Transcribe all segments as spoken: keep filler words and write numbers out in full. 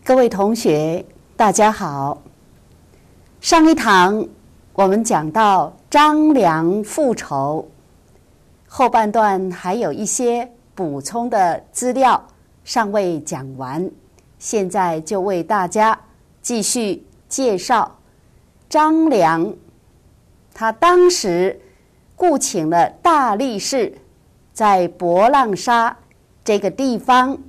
各位同学，大家好。上一堂我们讲到张良复仇，后半段还有一些补充的资料尚未讲完，现在就为大家继续介绍张良。他当时雇请了大力士，在博浪沙这个地方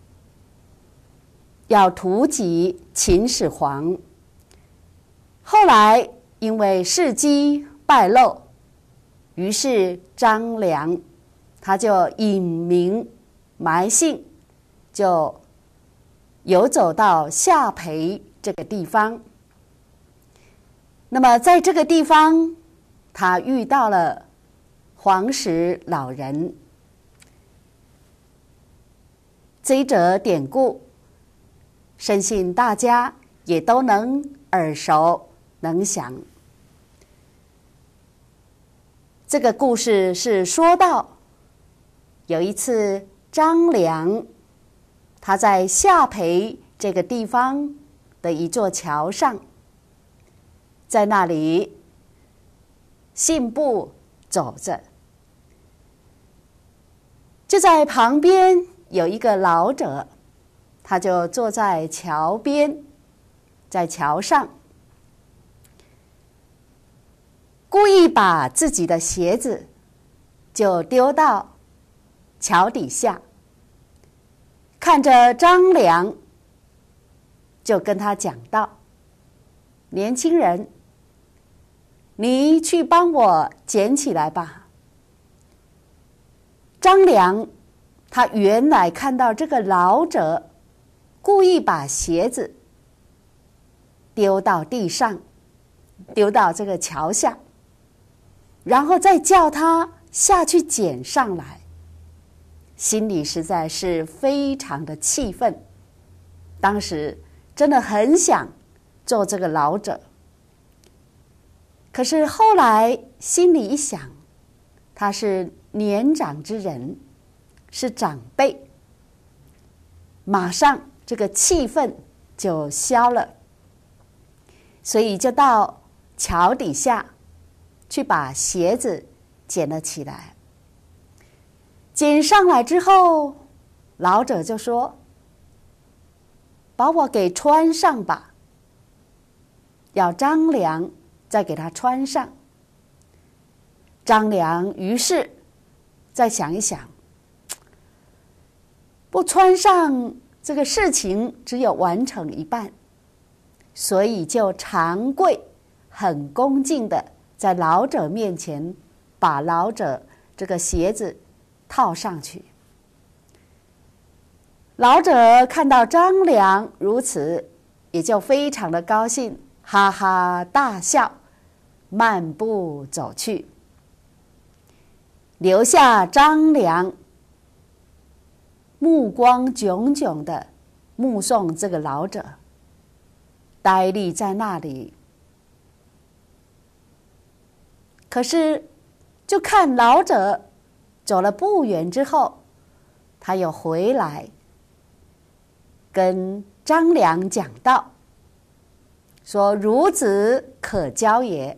要突击秦始皇。后来因为事机败露，于是张良他就隐名埋姓，就游走到下邳这个地方。那么在这个地方，他遇到了黄石老人。这一则典故，深信大家也都能耳熟能详。这个故事是说到，有一次张良他在下邳这个地方的一座桥上，在那里信步走着，就在旁边有一个老者，他就坐在桥边，在桥上故意把自己的鞋子就丢到桥底下，看着张良，就跟他讲道：年轻人，你去帮我捡起来吧。张良他原来看到这个老者故意把鞋子丢到地上，丢到这个桥下，然后再叫他下去捡上来，心里实在是非常的气愤。当时真的很想做这个老者，可是后来心里一想，他是年长之人，是长辈，马上这个气愤就消了，所以就到桥底下去把鞋子捡了起来。捡上来之后，老者就说：把我给穿上吧，要张良再给他穿上。张良于是再想一想，不穿上这个事情只有完成一半，所以就长跪，很恭敬的在老者面前把老者这个鞋子套上去。老者看到张良如此，也就非常的高兴，哈哈大笑，漫步走去，留下张良目光炯炯的目送这个老者呆立在那里。可是就看老者走了不远之后，他又回来跟张良讲道，说孺子可教也，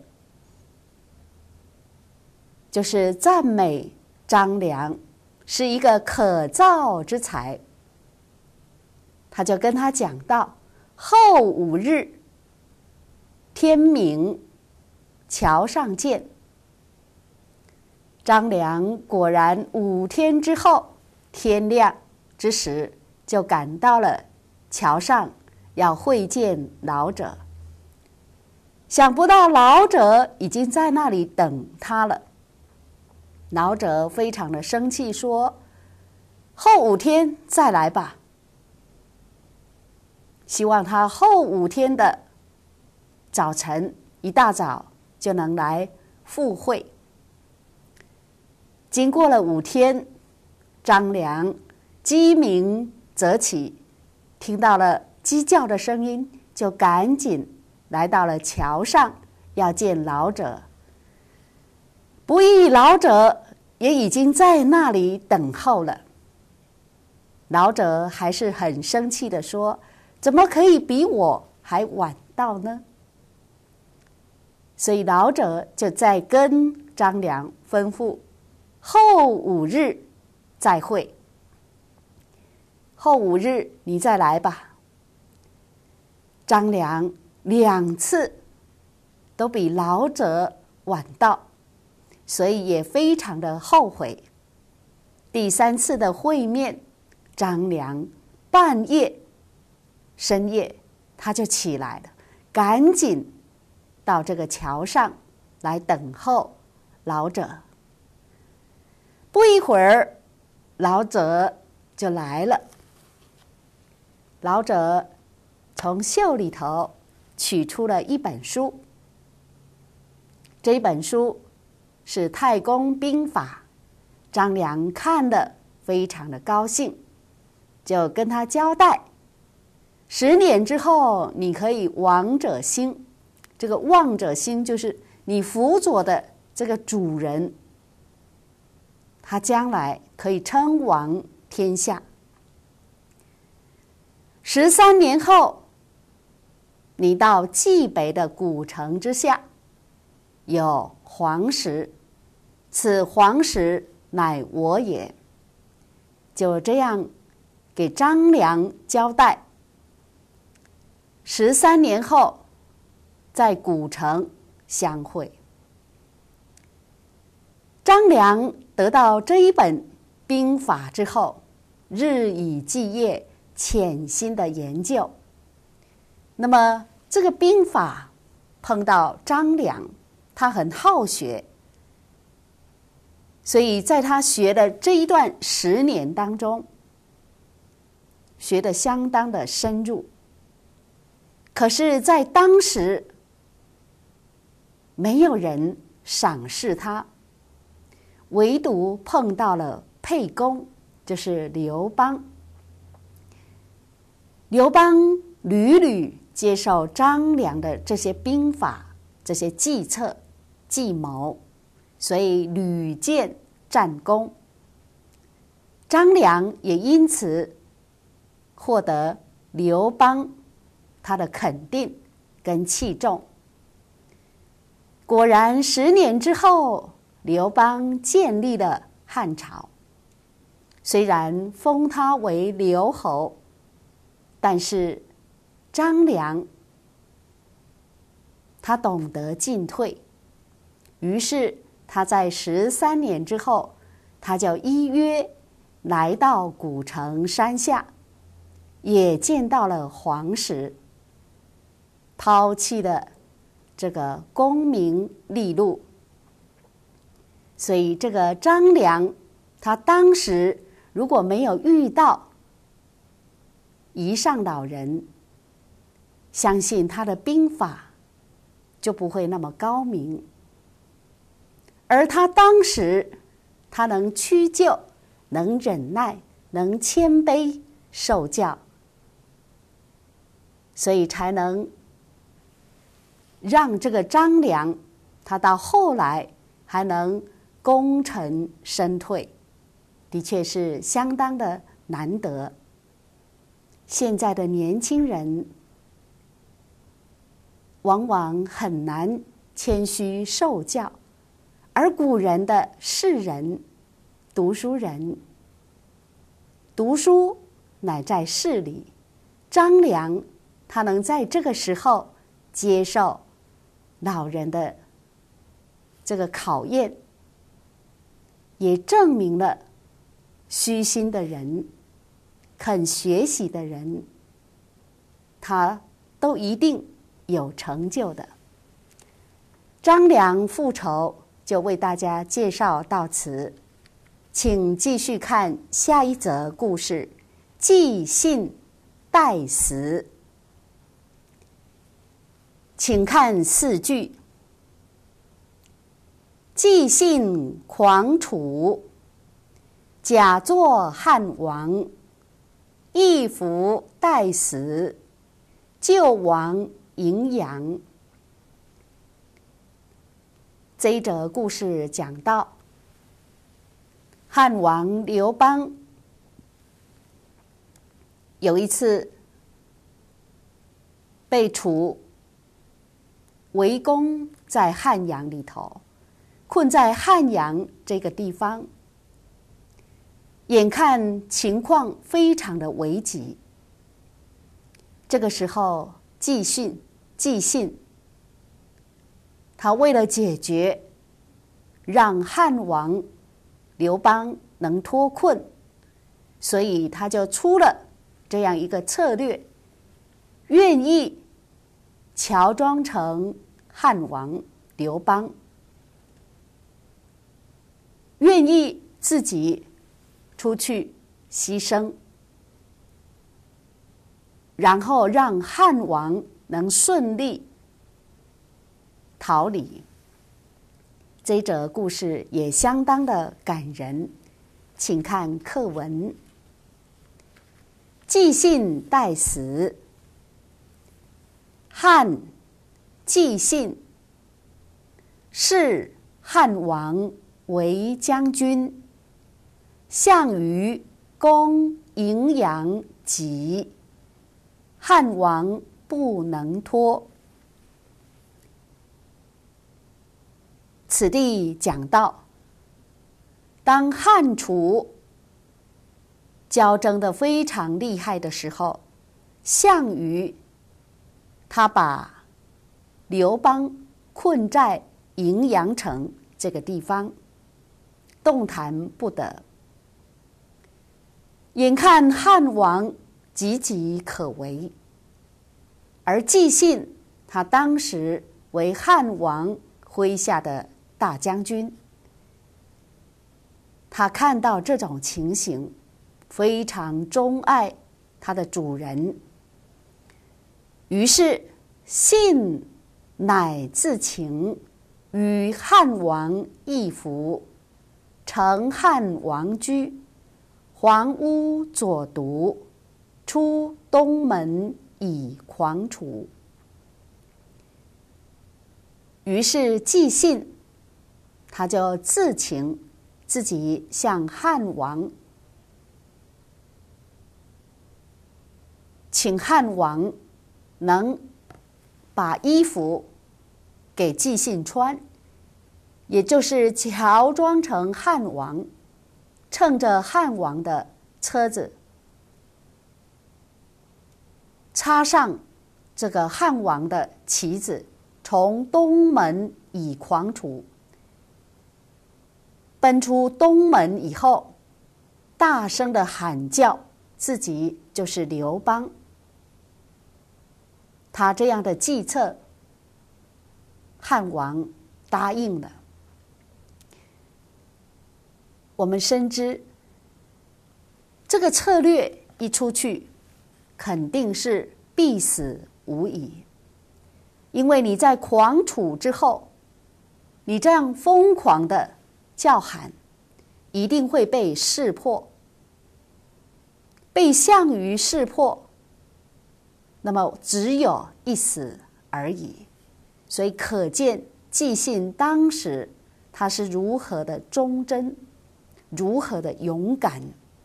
就是赞美张良是一个可造之才。他就跟他讲道：后五日天明，桥上见。张良果然五天之后天亮之时，就赶到了桥上，要会见老者。想不到老者已经在那里等他了。老者非常的生气，说：后五天再来吧。希望他后五天的早晨一大早就能来赴会。经过了五天，张良鸡鸣则起，听到了鸡叫的声音，就赶紧来到了桥上，要见老者。不意老者也已经在那里等候了。老者还是很生气地说： 怎么可以比我还晚到呢？所以老者就再跟张良吩咐，后五日再会，后五日你再来吧。张良两次都比老者晚到，所以也非常的后悔。第三次的会面，张良半夜深夜他就起来了，赶紧到这个桥上来等候老者。不一会儿，老者就来了。老者从袖里头取出了一本书，这一本书是《太公兵法》。张良看了非常的高兴，就跟他交代，十年之后你可以王者兴。这个王者兴就是你辅佐的这个主人，他将来可以称王天下。十三年后，你到冀北的古城之下，有黄石，此黄石乃我也。就这样给张良交代。十三年后，在古城相会。张良得到这一本兵法之后，日以继夜，潜心的研究。那么这个兵法碰到张良，他很好学，所以在他学的这一段十年当中，学得相当的深入。可是在当时没有人赏识他，唯独碰到了沛公，就是刘邦。刘邦屡屡接受张良的这些兵法、这些计策、计谋，所以屡建战功。张良也因此获得刘邦他的肯定跟器重。果然十年之后，刘邦建立了汉朝，虽然封他为刘侯，但是张良他懂得进退，于是他在十三年之后，他就依约来到古城山下，也见到了黄石，抛弃了这个功名利禄。所以这个张良他当时如果没有遇到夷上老人，相信他的兵法就不会那么高明。而他当时他能屈就，能忍耐，能谦卑受教，所以才能让这个张良他到后来还能功成身退，的确是相当的难得。现在的年轻人往往很难谦虚受教，而古人的士人、读书人，读书乃在事里。张良他能在这个时候接受老人的这个考验，也证明了虚心的人、肯学习的人，他都一定有成就的。张良复仇就为大家介绍到此，请继续看下一则故事：寄信代死。请看四句：寄信狂楚，假作汉王，义服代死，救亡迎阳。这一则故事讲到，汉王刘邦有一次被楚围攻在汉阳里头，困在汉阳这个地方，眼看情况非常的危急。这个时候，纪信纪信他为了解决让汉王刘邦能脱困，所以他就出了这样一个策略，愿意乔装成汉王刘邦，愿意自己出去牺牲，然后让汉王能顺利逃离。这则故事也相当的感人，请看课文。纪信待死。汉纪信是汉王为将军，项羽攻荥阳急，汉王不能脱。此地讲到，当汉楚交争得非常厉害的时候，项羽他把刘邦困在荥阳城这个地方，动弹不得。眼看汉王岌岌可危，而纪信他当时为汉王麾下的大将军，他看到这种情形，非常钟爱他的主人，于是信乃自请与汉王议服，乘汉王居，黄屋左独，出东门以狂楚。于是纪信他就自请自己向汉王请汉王能把衣服给纪信穿，也就是乔装成汉王，乘着汉王的车子，插上这个汉王的旗子，从东门以狂楚。奔出东门以后，大声的喊叫自己就是刘邦。他这样的计策，汉王答应了。我们深知，这个策略一出去，肯定是必死无疑。因为你在狂楚之后，你这样疯狂的叫喊，一定会被识破，被项羽识破，那么只有一死而已。所以可见纪信当时他是如何的忠贞，如何的勇敢。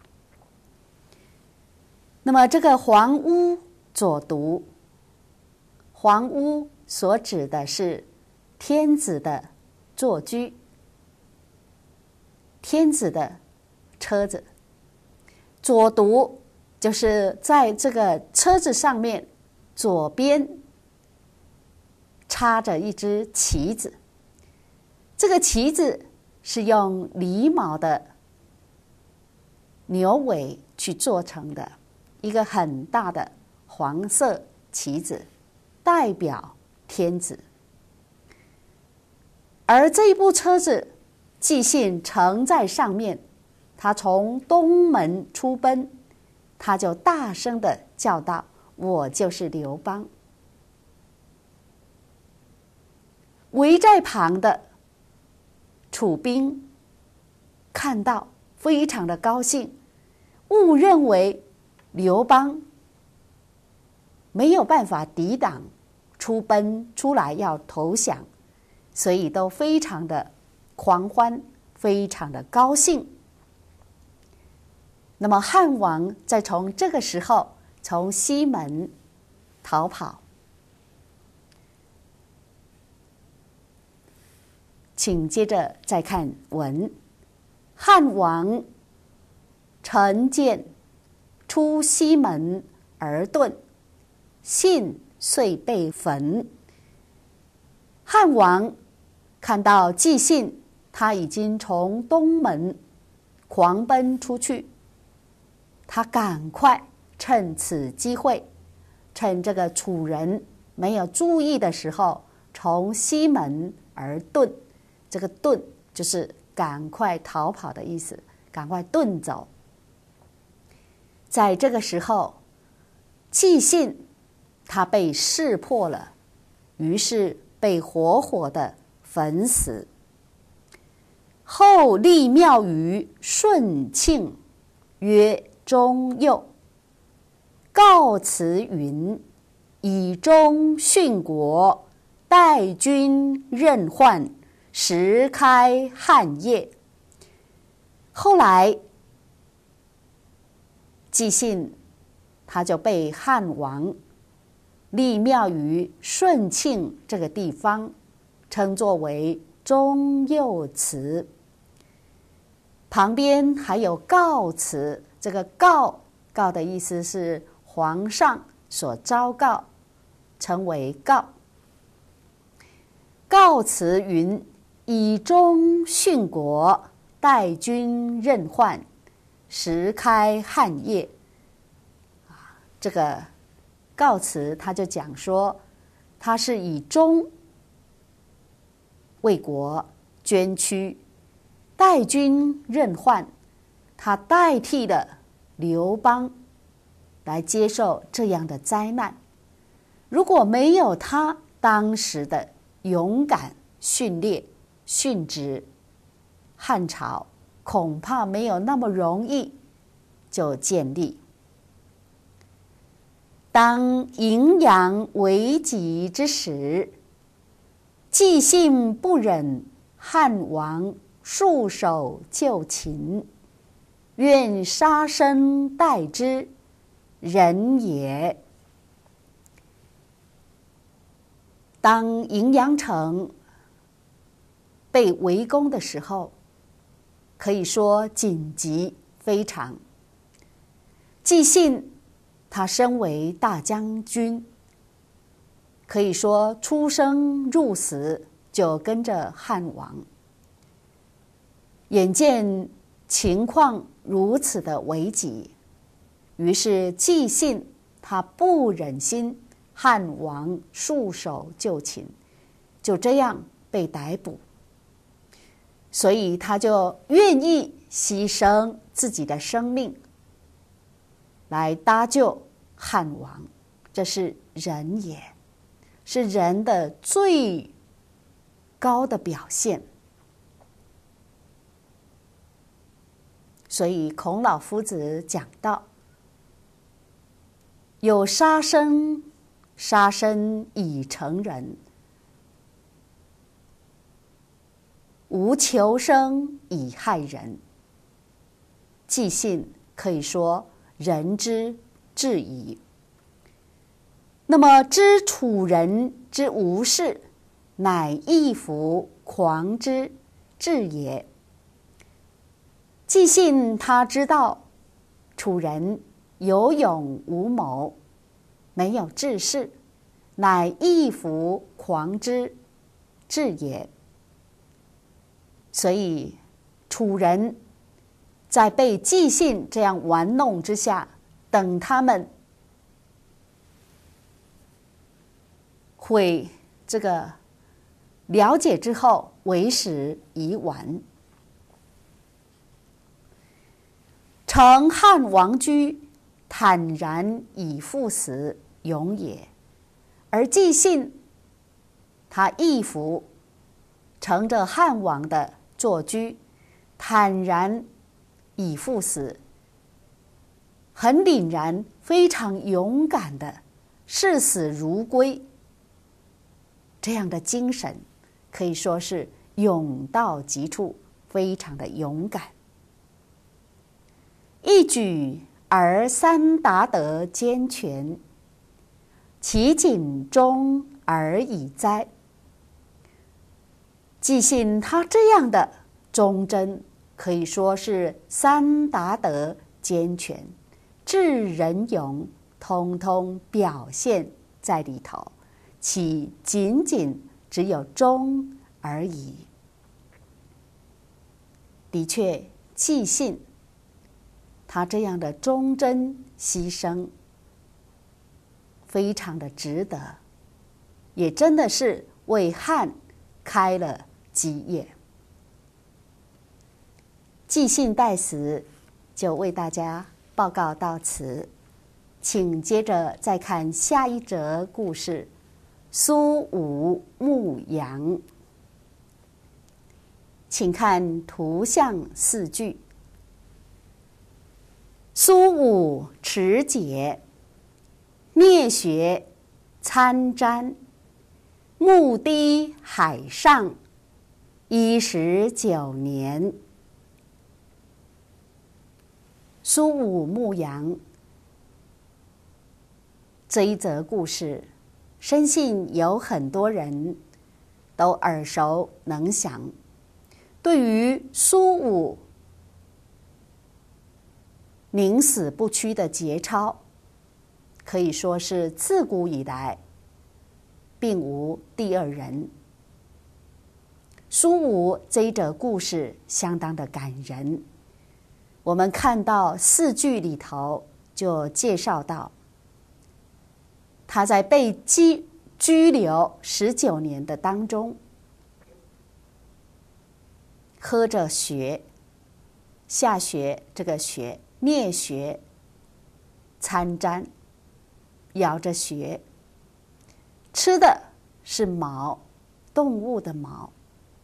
那么这个黄屋左独，黄屋所指的是天子的坐居，天子的车子。左独就是在这个车子上面左边插着一只旗子，这个旗子是用狸毛的牛尾去做成的，一个很大的黄色旗子，代表天子。而这一部车子，纪信乘在上面，他从东门出奔，他就大声的叫道：“我就是刘邦。”围在旁的楚兵看到，非常的高兴，误认为刘邦没有办法抵挡，出奔出来要投降，所以都非常的狂欢，非常的高兴。那么汉王再从这个时候从西门逃跑， 请接着再看文。汉王乘剑出西门而遁，信遂被焚。汉王看到纪信，他已经从东门狂奔出去，他赶快趁此机会，趁这个楚人没有注意的时候，从西门而遁。这个遁就是赶快逃跑的意思，赶快遁走。在这个时候，纪信他被识破了，于是被活活的焚死。后立庙于顺庆，曰中佑，告辞云：以忠殉国，代君任宦，时开汉业。后来纪信他就被汉王立庙于顺庆这个地方，称作为中佑祠。旁边还有告辞，这个告告的意思是皇上所昭告，称为告。告辞云：以忠殉国，代君任宦，时开汉业。这个告辞他就讲说，他是以忠为国捐躯，代君任宦，他代替了刘邦来接受这样的灾难。如果没有他当时的勇敢训练殉职，汉朝恐怕没有那么容易就建立。当荥阳危急之时，纪信不忍汉王束手就擒，愿杀身代之，仁也。当荥阳城被围攻的时候，可以说紧急非常。纪信他身为大将军，可以说出生入死就跟着汉王。眼见情况如此的危急，于是纪信他不忍心汉王束手就擒，就这样被逮捕，所以他就愿意牺牲自己的生命来搭救汉王。这是仁也，是人的最高的表现。所以孔老夫子讲到，有杀生，杀身以成仁，无求生以害人。纪信可以说仁之至矣。那么知楚人之无事，乃义服狂之至也。纪信他知道楚人有勇无谋，没有志士，乃义服狂之至也。所以楚人在被纪信这样玩弄之下，等他们会这个了解之后，为时已晚。乘汉王居，坦然以赴死，勇也。而纪信他义服乘着汉王的坐居，坦然以赴死，很凛然，非常勇敢的视死如归。这样的精神可以说是勇到极处，非常的勇敢。一举而三达得兼全，其谨忠而已哉。 纪信他这样的忠贞，可以说是三达德兼全，智仁勇通通表现在里头，岂仅仅只有忠而已？的确，纪信他这样的忠贞牺牲，非常的值得，也真的是为汉开了基业。纪信代词就为大家报告到此，请接着再看下一则故事：苏武牧羊。请看图像四句：苏武持节，聂学参瞻，牧低海上，一十九年。苏武牧羊这一则故事，深信有很多人都耳熟能详。对于苏武宁死不屈的节操，可以说是自古以来并无第二人。苏武这一则故事相当的感人，我们看到四句里头就介绍到，他在被拘拘留十九年的当中，喝着血，下血这个血，啮血参瞻，咬着血，吃的是毛，动物的毛。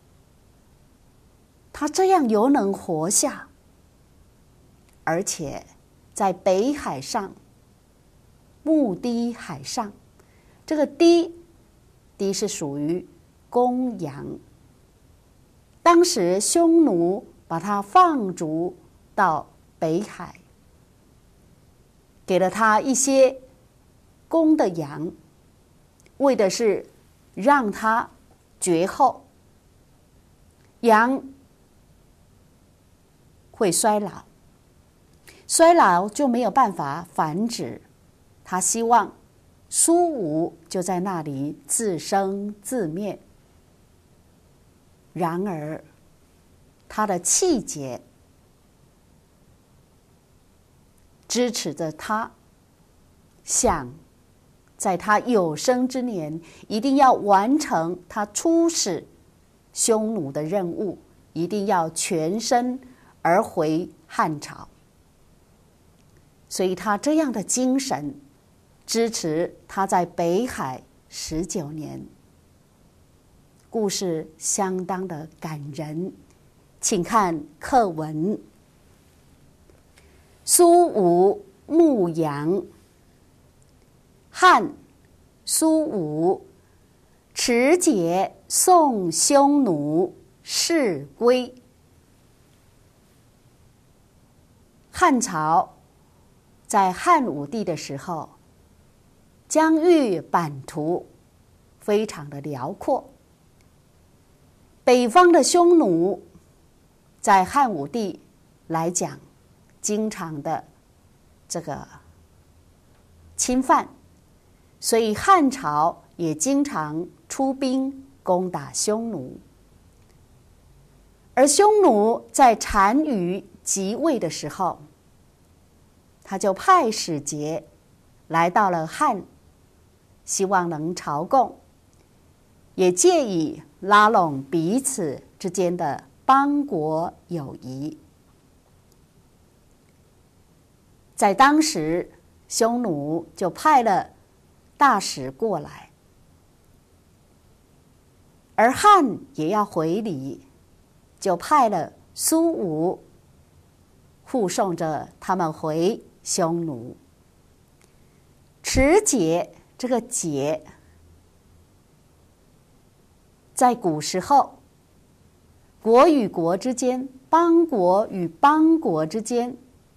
他这样犹能活下，而且在北海上，牧低海上，这个低低是属于公羊。当时匈奴把他放逐到北海，给了他一些公的羊，为的是让他绝后。羊会衰老，衰老就没有办法繁殖，他希望苏武就在那里自生自灭。然而他的气节支持着他，想在他有生之年一定要完成他出使匈奴的任务，一定要全身而回汉朝。所以他这样的精神支持他在北海十九年。故事相当的感人，请看课文：苏武牧羊。汉苏武持节送匈奴事归。汉朝在汉武帝的时候，疆域版图非常的辽阔。北方的匈奴在汉武帝来讲，经常的这个侵犯，所以汉朝也经常出兵攻打匈奴。而匈奴在单于即位的时候，他就派使节来到了汉，希望能朝贡，也借以拉拢彼此之间的邦国友谊。在当时，匈奴就派了大使过来，而汉也要回礼，就派了苏武护送着他们回匈奴。持节，这个节在古时候，国与国之间，邦国与邦国之间，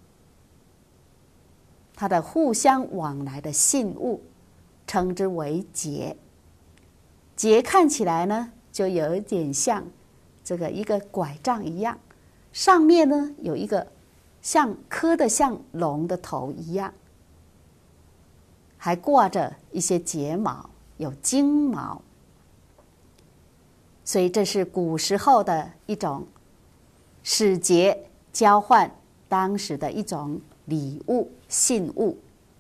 它的互相往来的信物，称之为节。节看起来呢， 就有一点像这个一个拐杖一样，上面呢有一个像刻的像龙的头一样，还挂着一些睫毛，有金毛。所以这是古时候的一种使节交换当时的一种礼物信物。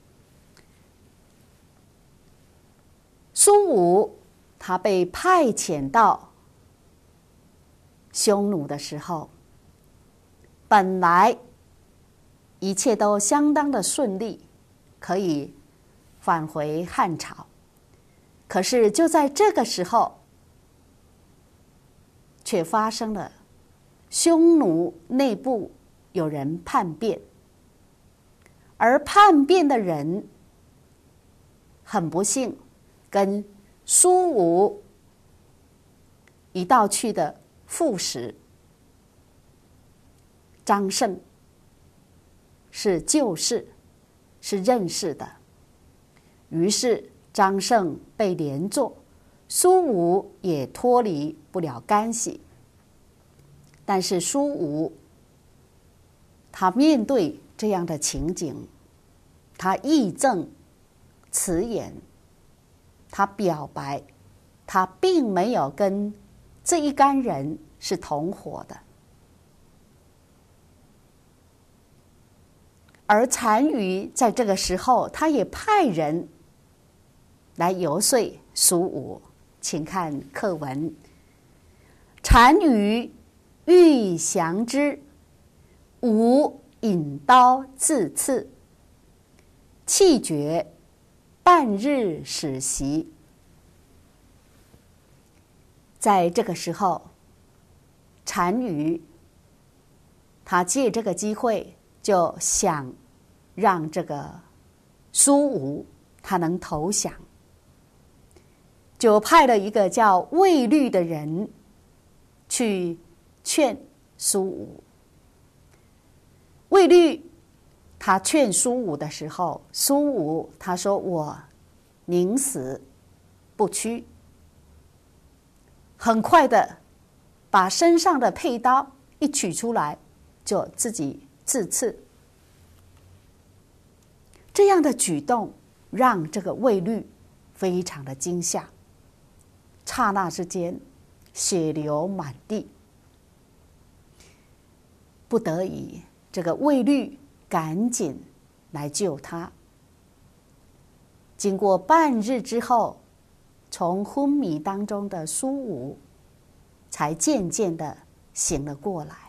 苏武他被派遣到匈奴的时候，本来一切都相当的顺利，可以返回汉朝。可是就在这个时候，却发生了匈奴内部有人叛变，而叛变的人很不幸，跟苏武一道去的副使张胜是旧识，是认识的。于是张胜被连坐，苏武也脱离不了干系。但是苏武他面对这样的情景，他义正辞严，他表白，他并没有跟这一干人是同伙的。而单于在这个时候，他也派人来游说苏武，请看课文。单于欲降之，武引刀自刺，气绝，半日始袭。在这个时候，单于他借这个机会就想让这个苏武他能投降，就派了一个叫卫律的人去劝苏武。卫律他劝苏武的时候，苏武他说：“我宁死不屈。”很快的把身上的佩刀一取出来，就自己自刺。这样的举动让这个卫律非常的惊吓，刹那之间血流满地。不得已，这个卫律赶紧来救他。经过半日之后，从昏迷当中的苏武才渐渐的醒了过来。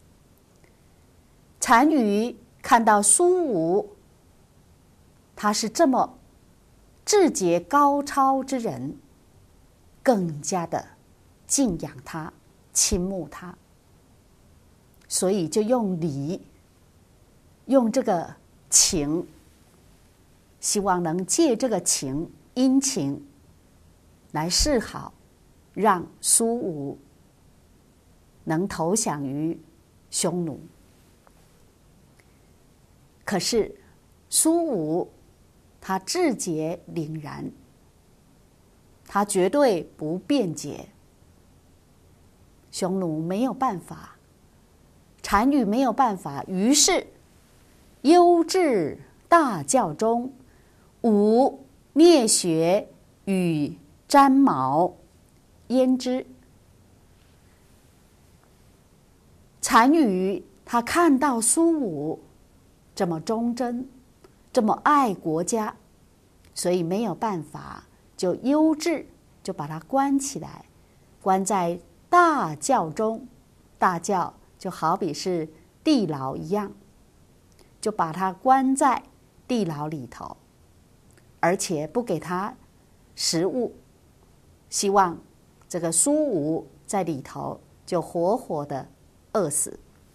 单于看到苏武他是这么志节高超之人，更加的敬仰他，倾慕他，所以就用礼，用这个情，希望能借这个情殷勤来示好，让苏武能投降于匈奴。可是苏武他志节凛然，他绝对不辩解。匈奴没有办法，单于没有办法，于是忧至大教中，武灭血与沾毛焉之。单于他看到苏武这么忠贞，这么爱国家，所以没有办法，就忧至，就把他关起来，关在大教中。大教就好比是地牢一样，就把他关在地牢里头，而且不给他食物，希望这个苏武在里头就活活的饿死。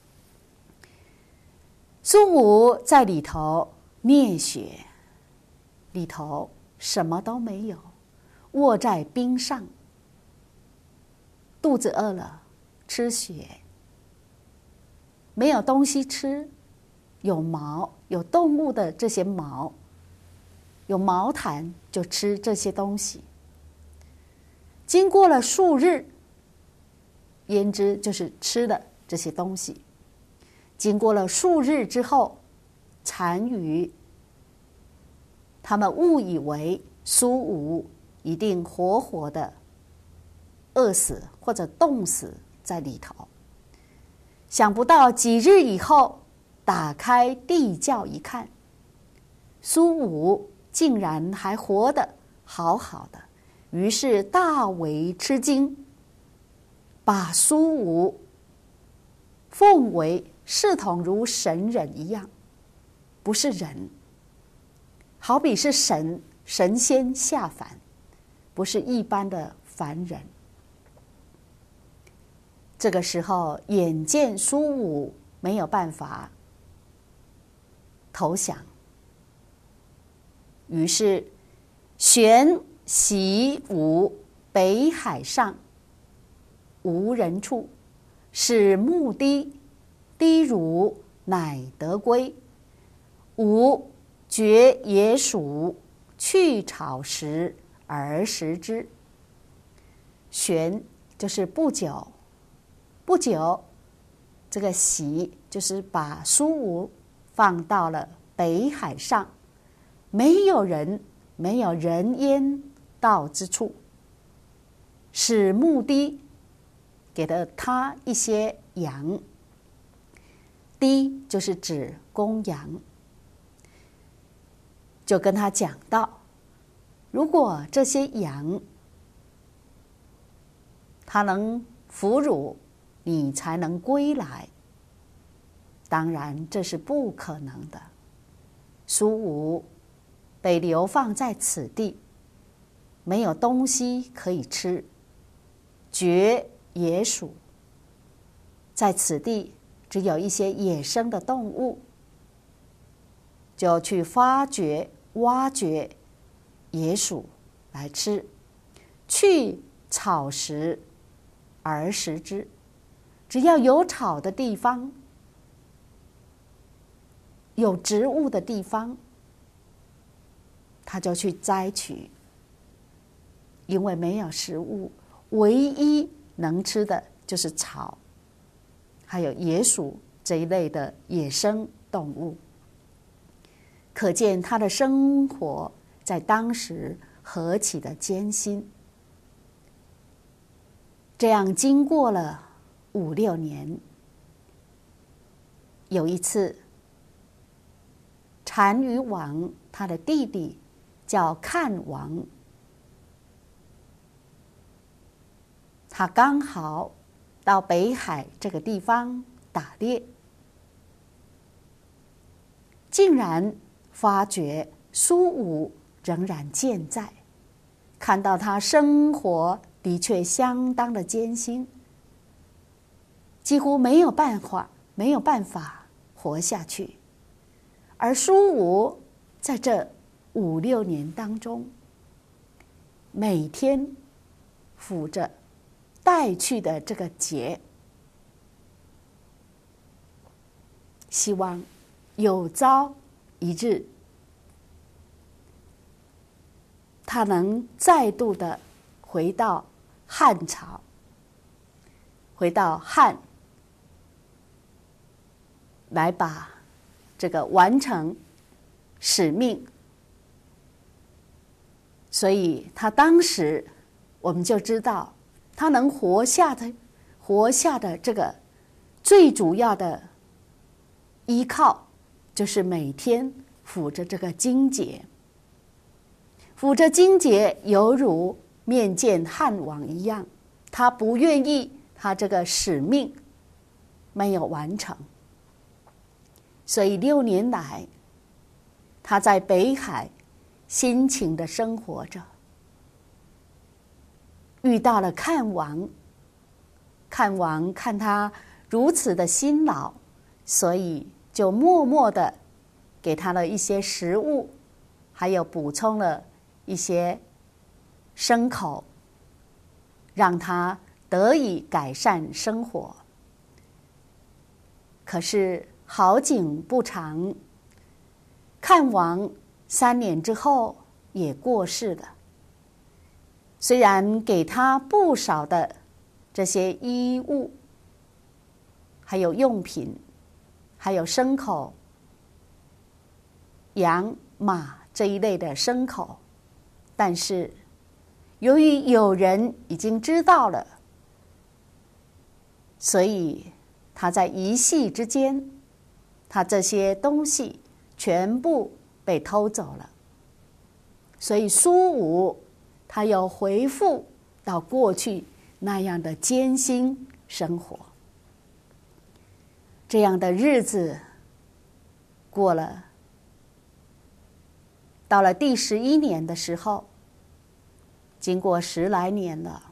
苏武在里头灭血，里头什么都没有，卧在冰上，肚子饿了吃血，没有东西吃，有毛，有动物的这些毛，有毛毯就吃这些东西。经过了数日， 胭脂就是吃的这些东西。经过了数日之后，单于他们误以为苏武一定活活的饿死或者冻死在里头。想不到几日以后，打开地窖一看，苏武竟然还活得好好的，于是大为吃惊，把苏武奉为视同如神人一样，不是人，好比是神神仙下凡，不是一般的凡人。这个时候，眼见苏武没有办法投降，于是旋习武北海上，无人处，使目低，低如乃得归。吾觉野黍，去草食而食之。旋就是不久。不久，这个习就是把苏武放到了北海上，没有人没有人烟到之处，使目的给了他一些羊，滴就是指公羊，就跟他讲到，如果这些羊他能俘虏，你才能归来。当然这是不可能的。苏武被流放在此地，没有东西可以吃，绝野黍，在此地只有一些野生的动物，就去发掘挖掘野黍来吃，去草食而食之。只要有草的地方，有植物的地方，他就去摘取。因为没有食物，唯一能吃的就是草，还有野黍这一类的野生动物。可见他的生活在当时何其的艰辛。这样经过了五六年，有一次，单于王他的弟弟叫看王，他刚好到北海这个地方打猎，竟然发觉苏武仍然健在，看到他生活的确相当的艰辛，几乎没有办法没有办法活下去。而苏武在这五六年当中，每天抚着带去的这个节，希望有朝一日他能再度的回到汉朝，回到汉，来把这个完成使命。所以他当时我们就知道，他能活下的活下的这个最主要的依靠，就是每天抚着这个荆节，抚着荆节犹如面见汉王一样，他不愿意他这个使命没有完成。所以六年来，他在北海辛勤的生活着，遇到了看王。看王看他如此的辛劳，所以就默默的给他了一些食物，还有补充了一些牲口，让他得以改善生活。可是好景不长，看王三年之后也过世了。虽然给他不少的这些衣物，还有用品，还有牲口，羊、马这一类的牲口。但是由于有人已经知道了，所以他在一夕之间，他这些东西全部被偷走了。所以苏武他又回复到过去那样的艰辛生活。这样的日子过了，到了第十一年的时候，经过十来年了，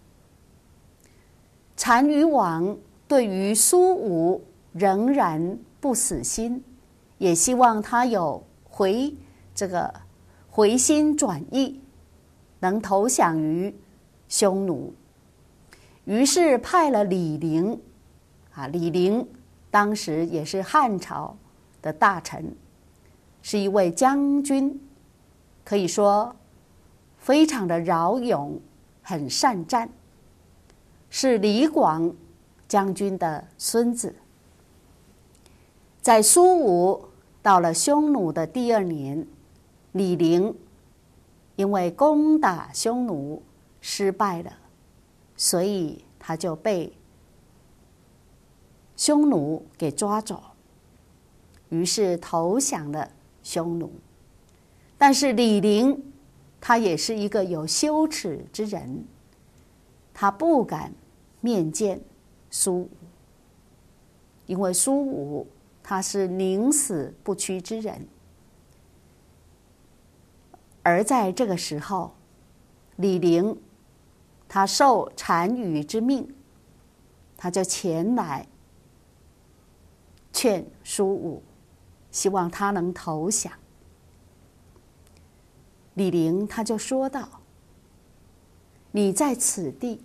单于王对于苏武仍然不死心，也希望他有回这个回心转意，能投降于匈奴。于是派了李陵，啊，李陵当时也是汉朝的大臣，是一位将军，可以说非常的骁勇，很善战，是李广将军的孙子。在苏武到了匈奴的第二年，李陵因为攻打匈奴失败了，所以他就被匈奴给抓走，于是投降了匈奴。但是李陵他也是一个有羞耻之人，他不敢面见苏武，因为苏武他是宁死不屈之人。而在这个时候，李陵他受单于之命，他就前来劝苏武，希望他能投降。李陵他就说道：你在此地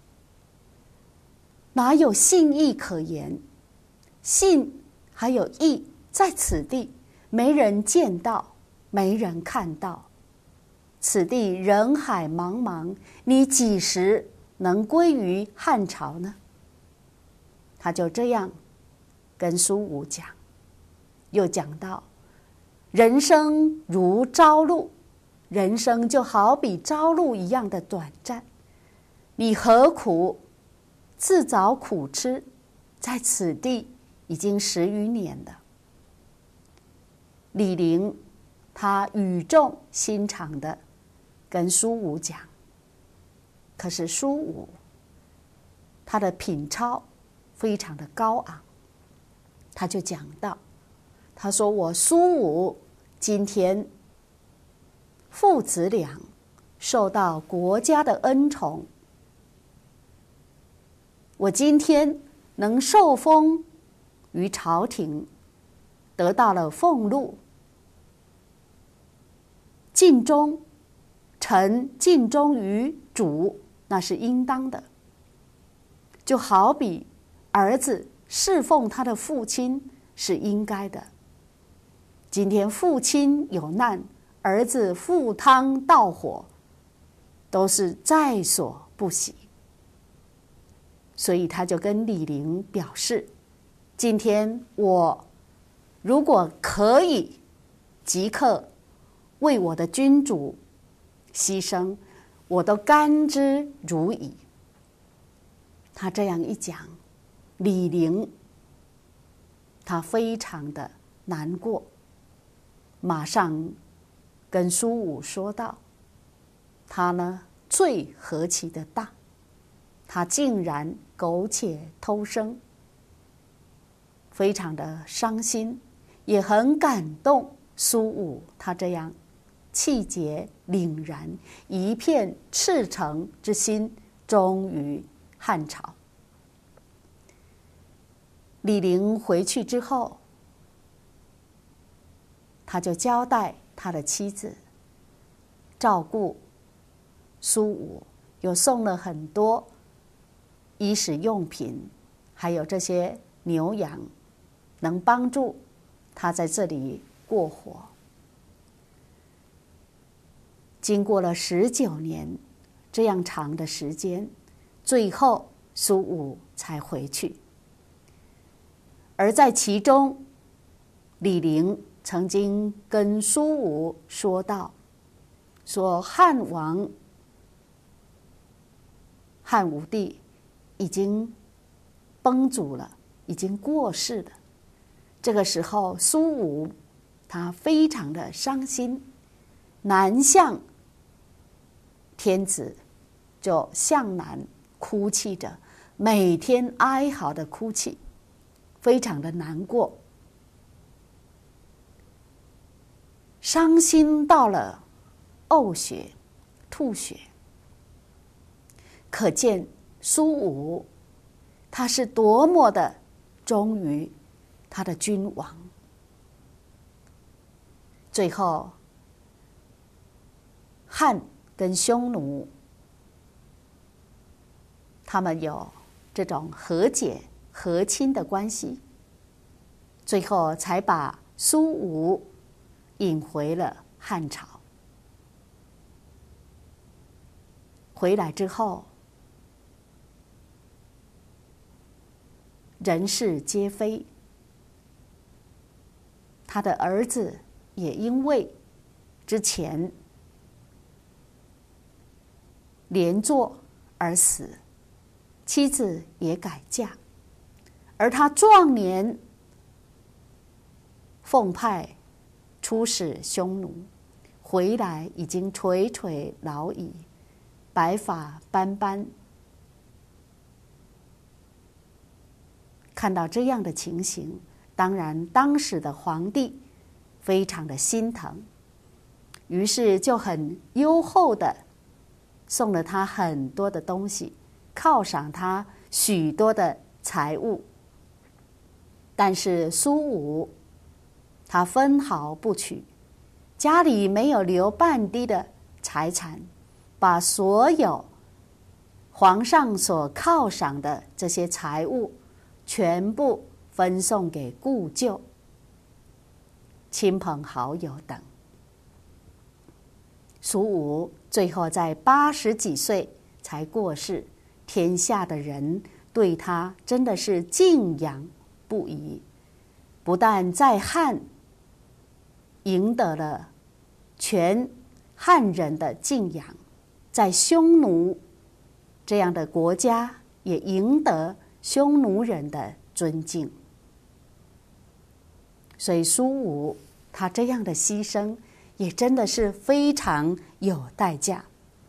哪有信义可言？信还有义在此地没人见到，没人看到，此地人海茫茫，你几时能归于汉朝呢？他就这样跟苏武讲，又讲到人生如朝露，人生就好比朝露一样的短暂，你何苦自找苦吃，在此地已经十余年了。李陵他语重心长的跟苏武讲，可是苏武他的品操非常的高昂，他就讲到，他说我苏武今天父子俩受到国家的恩宠，我今天能受封于朝廷，得到了俸禄，尽忠，臣尽忠于主，那是应当的。就好比儿子侍奉他的父亲是应该的。今天父亲有难，儿子赴汤蹈火，都是在所不惜。所以他就跟李陵表示，今天我如果可以即刻为我的君主牺牲，我都甘之如饴。他这样一讲，李陵他非常的难过，马上跟苏武说道，他呢罪何其的大，他竟然苟且偷生，非常的伤心，也很感动苏武他这样气节凛然，一片赤诚之心忠于汉朝。李陵回去之后，他就交代他的妻子照顾苏武，又送了很多衣食用品，还有这些牛羊，能帮助他在这里过活。经过了十九年这样长的时间，最后苏武才回去。而在其中，李陵曾经跟苏武说道，说汉王汉武帝已经崩殂了，已经过世了。这个时候，苏武他非常的伤心，南向天子，就向南哭泣着，每天哀嚎的哭泣，非常的难过，伤心到了呕血、吐血。可见苏武他是多么的忠于他的君王。最后，汉跟匈奴他们有这种和解和亲的关系，最后才把苏武引回了汉朝。回来之后，人事皆非，他的儿子也因为之前连坐而死，妻子也改嫁，而他壮年奉派出使匈奴，回来已经垂垂老矣，白发斑斑。看到这样的情形，当然当时的皇帝非常的心疼，于是就很优厚的送了他很多的东西，犒赏他许多的财物。但是苏武他分毫不取，家里没有留半滴的财产，把所有皇上所犒赏的这些财物全部分送给故旧、亲朋好友等。苏武最后在八十几岁才过世，天下的人对他真的是敬仰不已，不但在汉赢得了全汉人的敬仰，在匈奴这样的国家也赢得匈奴人的尊敬。所以苏武他这样的牺牲也真的是非常有代价。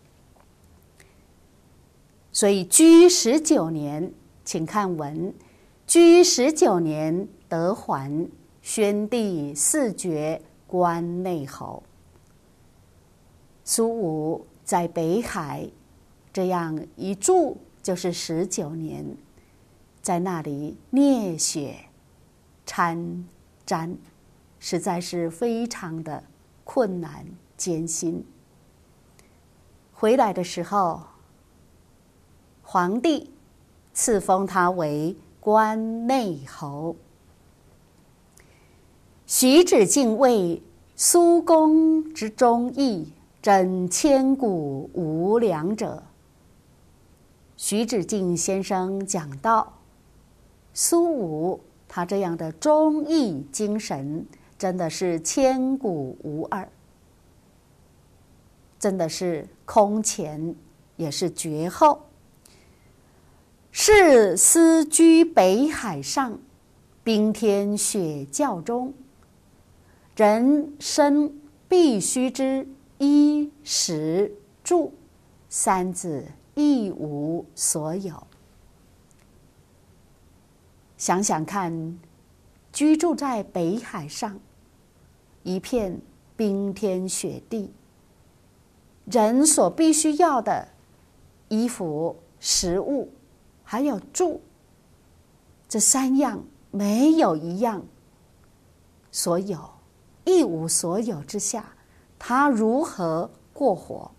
所以居十九年，请看文，居十九年得还，宣帝四爵关内侯。苏武在北海这样一住就是十九年，在那里蹑血参战，实在是非常的困难艰辛。回来的时候，皇帝赐封他为关内侯。徐子敬谓苏公之忠义，真千古无两者。徐子敬先生讲到，苏武他这样的忠义精神真的是千古无二，真的是空前，也是绝后。士思居北海上，冰天雪教中，人生必须之衣食住三子一无所有。想想看，居住在北海上，一片冰天雪地，人所必须要的衣服、食物还有住，这三样没有一样所有，一无所有之下，他如何过活？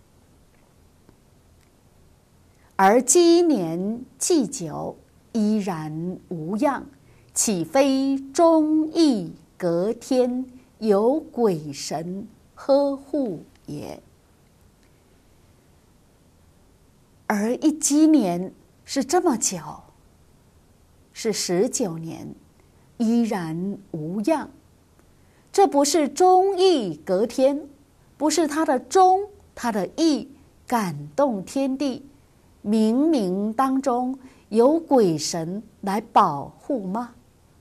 而积年既久，依然无恙，岂非忠义隔天，有鬼神呵护也？而一积年， 是这么久，是十九年，依然无恙。这不是忠义隔天，不是他的忠，他的义感动天地，冥冥当中有鬼神来保护吗？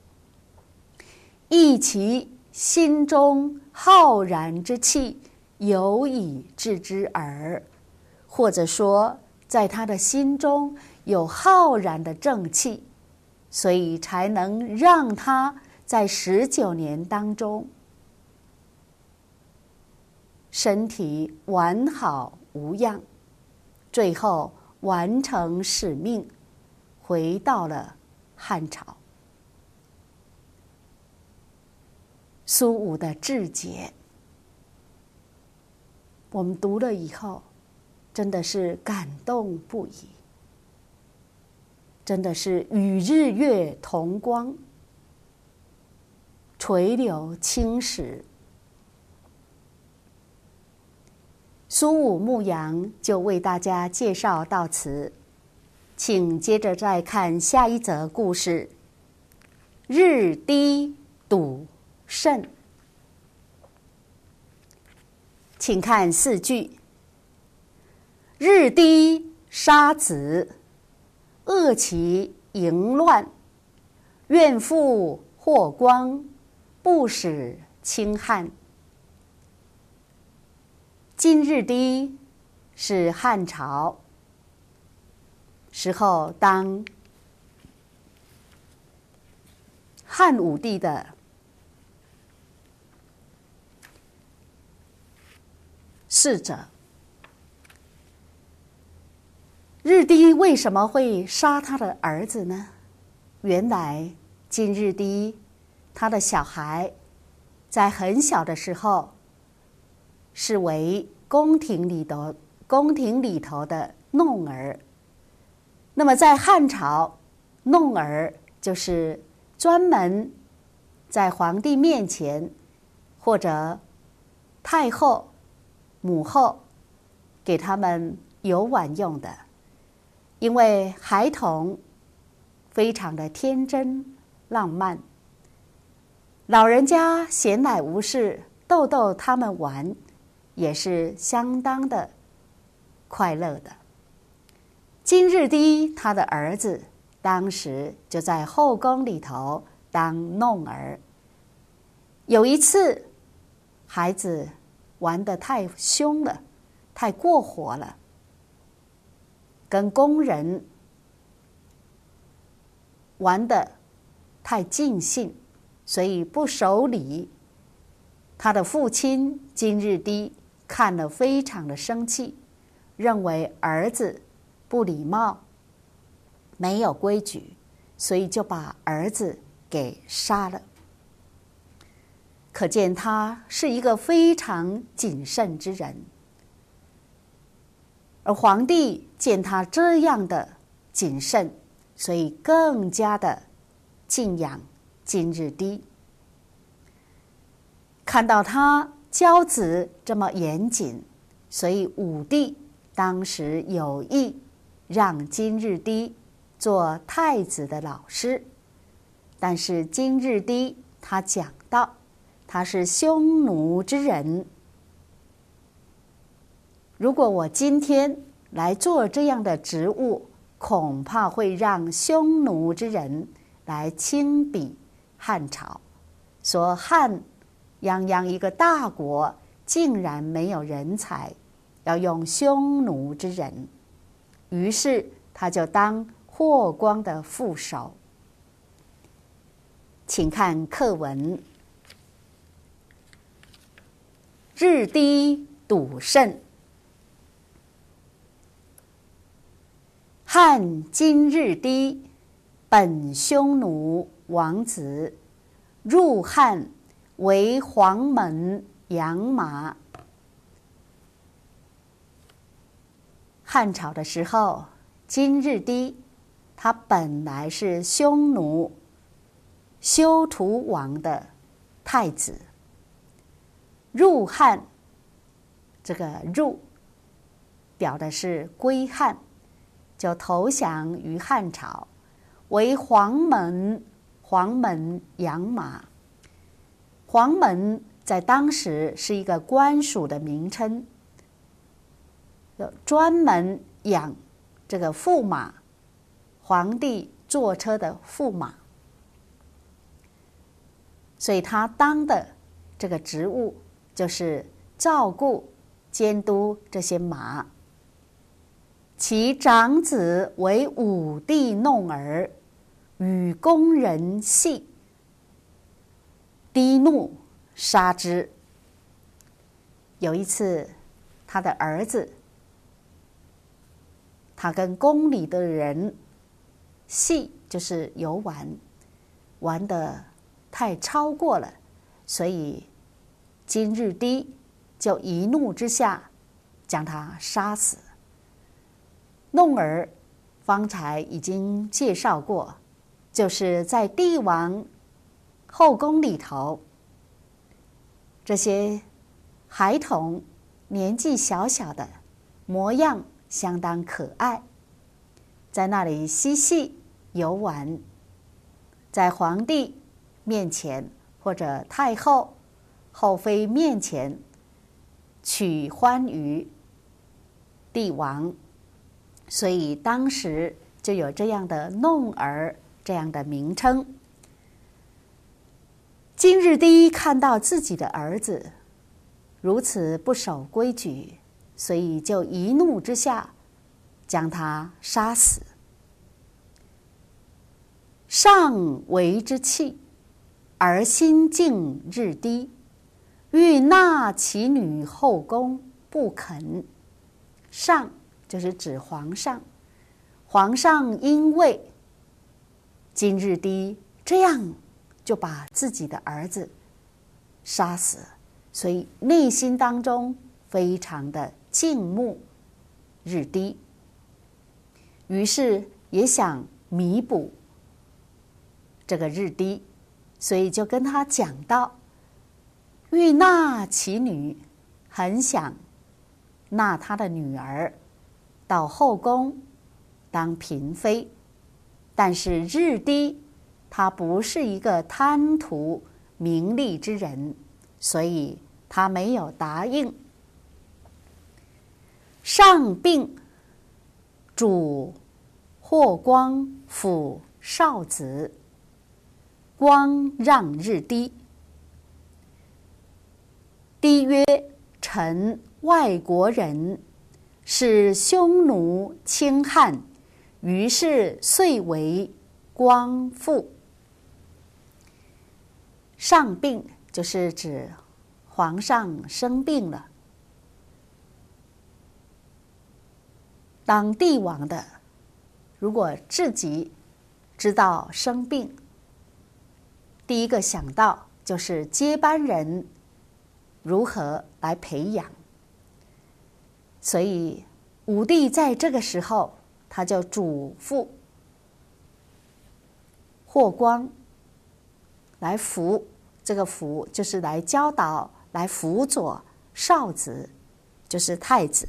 忆其心中浩然之气，有以致之耳。或者说，在他的心中有浩然的正气，所以才能让他在十九年当中身体完好无恙，最后完成使命，回到了汉朝。苏武的志节，我们读了以后，真的是感动不已，真的是与日月同光，垂柳青史。苏武牧羊就为大家介绍到此，请接着再看下一则故事：日低笃慎。请看四句：日低杀子，恶其淫乱，愿复霍光，不使清汉。金日低是汉朝时候当汉武帝的侍者。日低为什么会杀他的儿子呢？原来金日低他的小孩在很小的时候是为宫廷里头宫廷里头的弄儿。那么在汉朝，弄儿就是专门在皇帝面前或者太后、母后给他们游玩用的。因为孩童非常的天真浪漫，老人家闲来无事逗逗他们玩，也是相当的快乐的。金日低他的儿子当时就在后宫里头当弄儿。有一次，孩子玩得太凶了，太过火了，跟工人玩得太尽兴，所以不守礼。他的父亲金日低看了非常的生气，认为儿子不礼貌，没有规矩，所以就把儿子给杀了。可见他是一个非常谨慎之人。而皇帝见他这样的谨慎，所以更加的敬仰金日低。看到他教子这么严谨，所以武帝当时有意让金日低做太子的老师。但是金日低他讲到，他是匈奴之人，如果我今天来做这样的职务，恐怕会让匈奴之人来轻鄙汉朝，说汉泱泱一个大国竟然没有人才，要用匈奴之人。于是他就当霍光的副手。请看课文：日低笃慎。汉金日低，本匈奴王子，入汉为黄门养马。汉朝的时候，金日低他本来是匈奴休屠王的太子，入汉，这个入表的是归汉， 就投降于汉朝，为黄门黄门养马。黄门在当时是一个官署的名称，专门养这个驸马，皇帝坐车的驸马。所以他当的这个职务就是照顾、监督这些马。其长子为武帝弄儿，与宫人戏，低怒杀之。有一次，他的儿子，他跟宫里的人戏，就是游玩，玩得太超过了，所以金日低就一怒之下将他杀死。弄儿方才已经介绍过，就是在帝王后宫里头，这些孩童年纪小小的，模样相当可爱，在那里嬉戏游玩，在皇帝面前或者太后、后妃面前取欢于帝王，所以当时就有这样的弄儿这样的名称。金日低看到自己的儿子如此不守规矩，所以就一怒之下将他杀死。上为之气，而心敬日低，欲纳其女后宫，不肯。上就是指皇上，皇上因为金日低这样就把自己的儿子杀死，所以内心当中非常的敬慕日低，于是也想弥补这个日低，所以就跟他讲到，欲纳其女，很想纳他的女儿到后宫当嫔妃，但是日低他不是一个贪图名利之人，所以他没有答应。上病，主霍光辅少子，光让日低。低曰：臣外国人，使匈奴侵汉，于是遂为光复。上病就是指皇上生病了，当帝王的如果自己知道生病，第一个想到就是接班人如何来培养。所以武帝在这个时候，他就嘱咐霍光来辅，这个辅就是来教导、来辅佐少子，就是太子。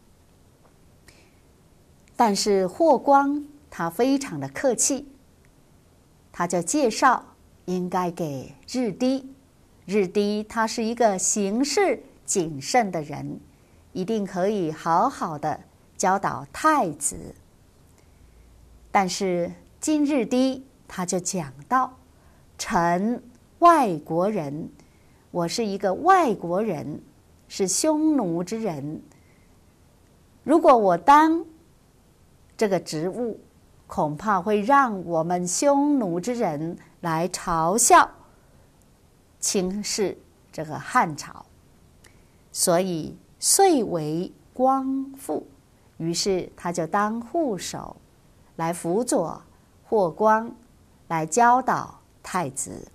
但是霍光他非常的客气，他就介绍应该给日低。日低他是一个行事谨慎的人，一定可以好好的教导太子。但是金日低他就讲到，臣外国人，我是一个外国人，是匈奴之人，如果我当这个职务，恐怕会让我们匈奴之人来嘲笑轻视这个汉朝，所以遂为光复。于是他就当护手，来辅佐霍光，来教导太子。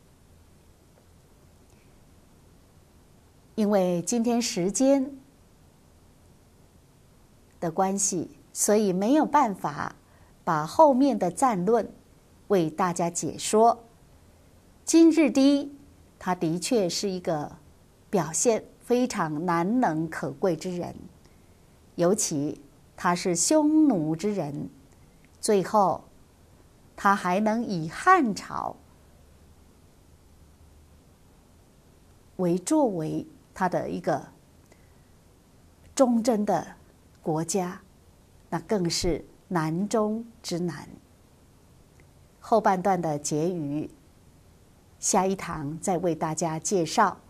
因为今天时间的关系，所以没有办法把后面的战论为大家解说。金日低他的确是一个表现非常难能可贵之人，尤其他是匈奴之人， 最后他还能以汉朝为作为他的一个忠贞的国家，那更是难中之难。后半段的结语，下一堂再为大家介绍。